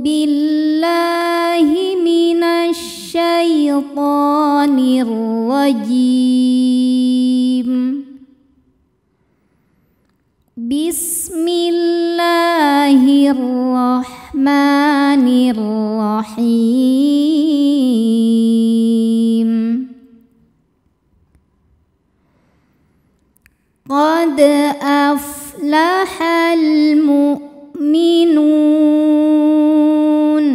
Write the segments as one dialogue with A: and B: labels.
A: بالله من الشيطان الرجيم. بسم الله الرحمن الرحيم. قد أفلح المؤمنون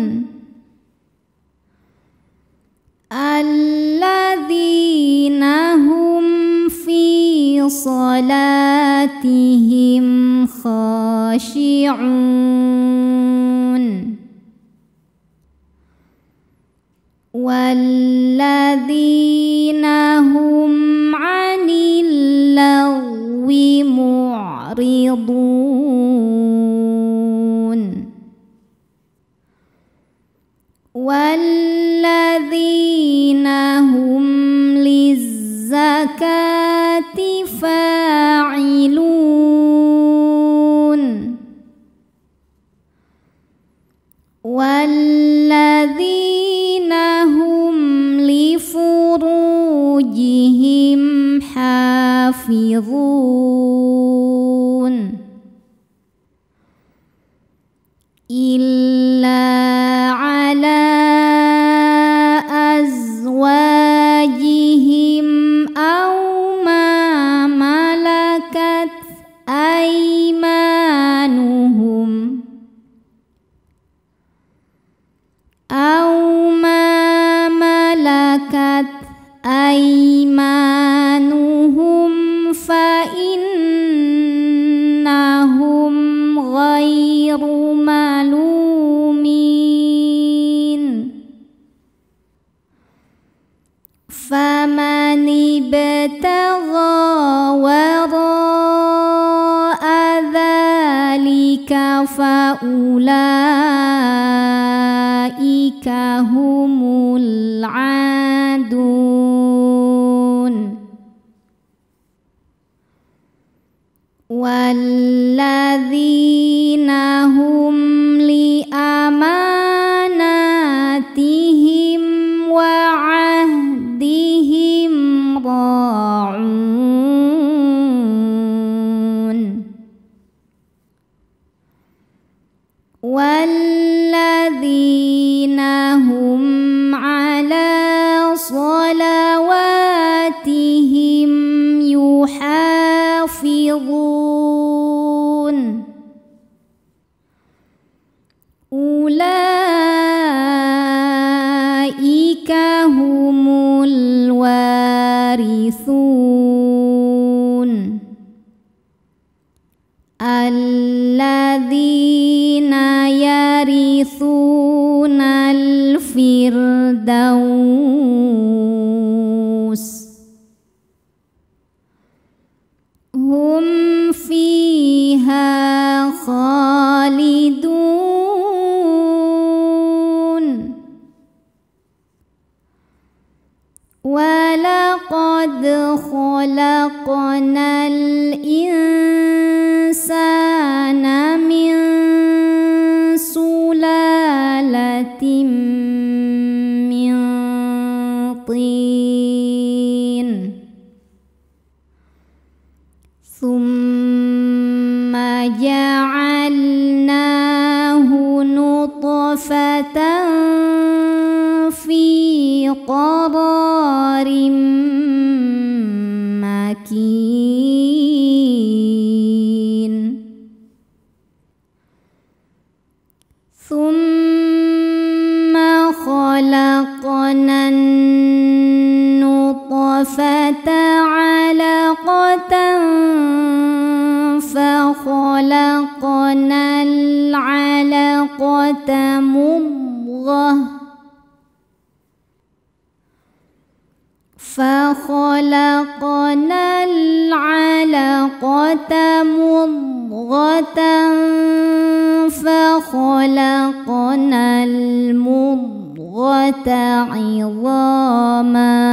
A: الذين هم في صلاتهم خاشعون والذين هم عن اللغو معرضون والذين هم للزكاة فاعلون والذين هم لفروجهم حافظون إلا على أزواجهم أو ما ملكت أيمانهم فإنهم غير ملومين. فمن ابتغى وراء ذلك فأولئك هم العادون. والذين هم لأماناتهم وعهدهم راعون. والذين هم على صلواتهم يحافظون. أولئك هم الوارثون الذين يرثون الفردوس هم فيها خالدون. ولقد خلقنا الإنسان من سلالة من طين ثم جعلناه نطفة في قرار مكين. ثم خلقنا النطفة علقة فخلقنا العلقة مضغة فخلقنا العلقة مضغة فخلقنا المضغة عظاما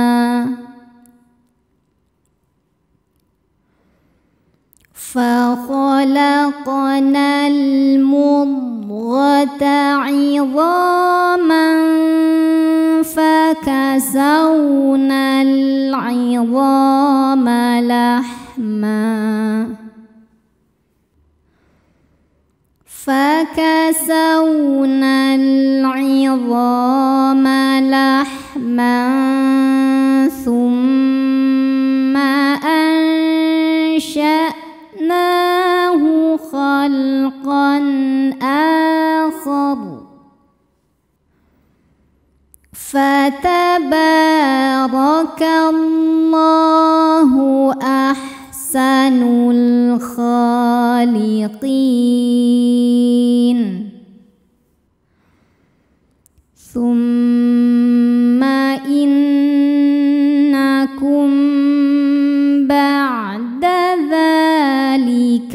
A: فخلقنا المضغة عظاما فكسونا العظام لحما ثم أنشأناه خلقا آخر فتبارك الله أحسن الخالقين. ثم إنكم بعد ذلك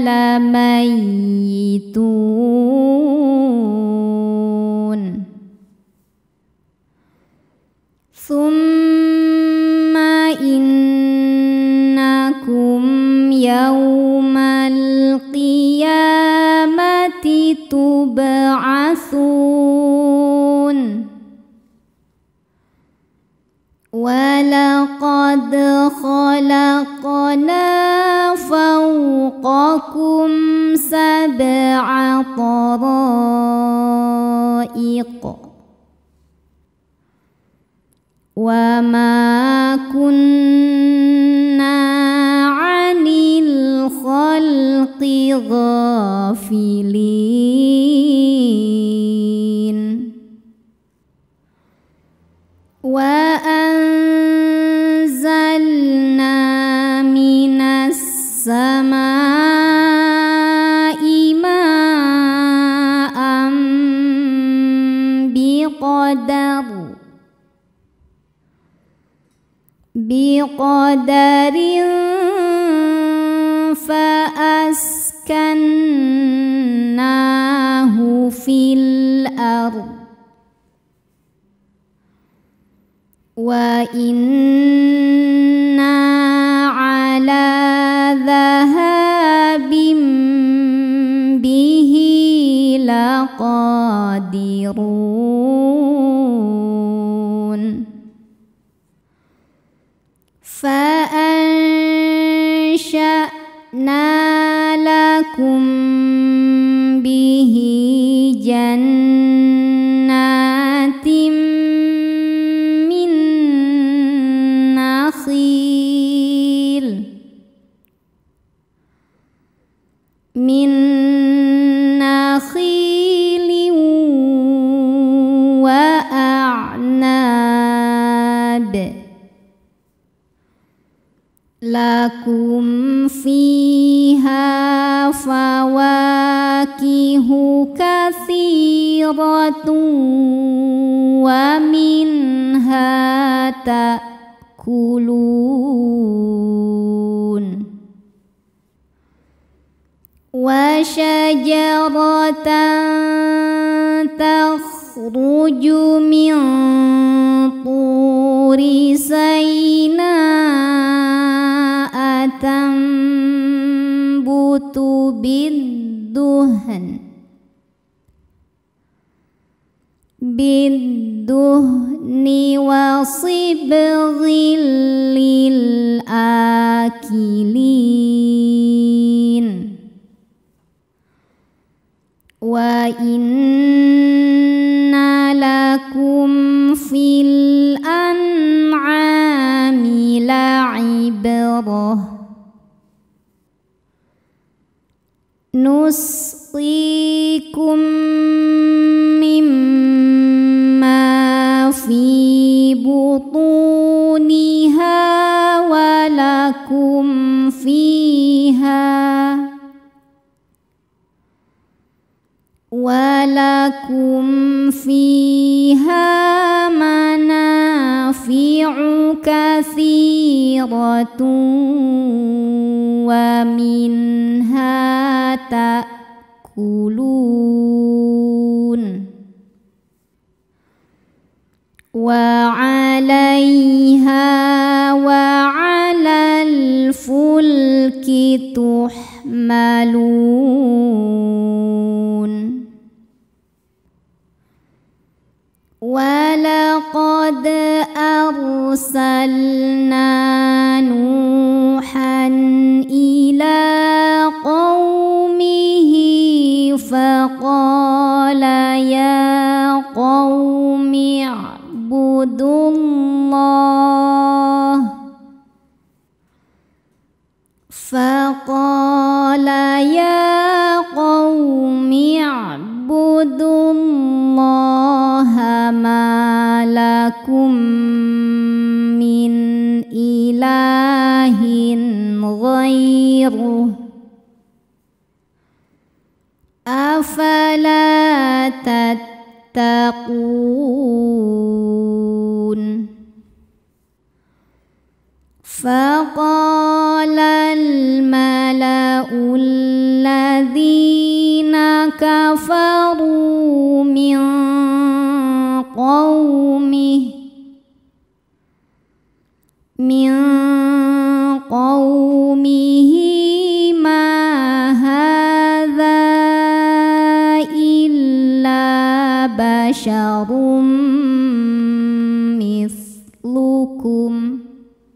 A: لميتون. ثم إنكم يوم القيامة تبعثون. ولقد خلقنا فوقكم 7 طرائق وما كنا عن الخلق غافلين. وأنزلنا من السماء ماء بقدر فأسكناه في الأرض وإنا على ذهاب به لقادرون. فأنشأنا لكم به جنات من نخيل وأعناب لكم فيها فواكه كثيرة ومنها تأكلون. وشجرة تخرج من طور سيناء تنبت بالدهن وصبغ للآكلين. وإن لكم في الأنعام لعبرة نسقيكم مما في بطونها ولكم فيها منافع كثيرة ومنها تأكلون. وعليها وعلى الفلك تحملون. ولقد أرسلنا نوحا إلى قومه فقال يا قوم اعبدوا الله ما لكم من إله غيره أفلا تتقون فقال الملأ الذين كفروا من قومه ما هذا إلا بشر مثلكم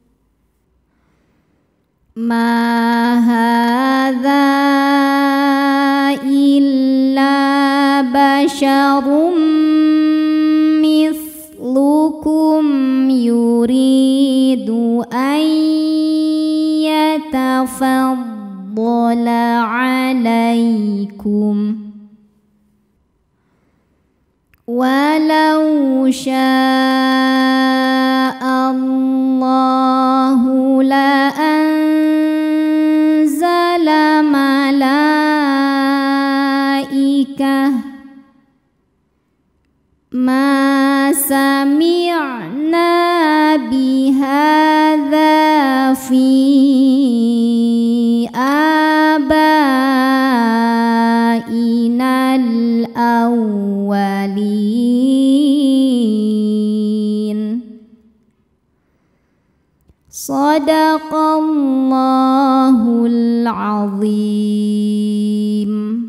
A: ما هذا إلا بشر مثلكم يريد أن يتفضل عليكم ولو شاء الله لأنزل ملائكة ما سمعنا بهذا في آبائنا الأولين صدق الله العظيم.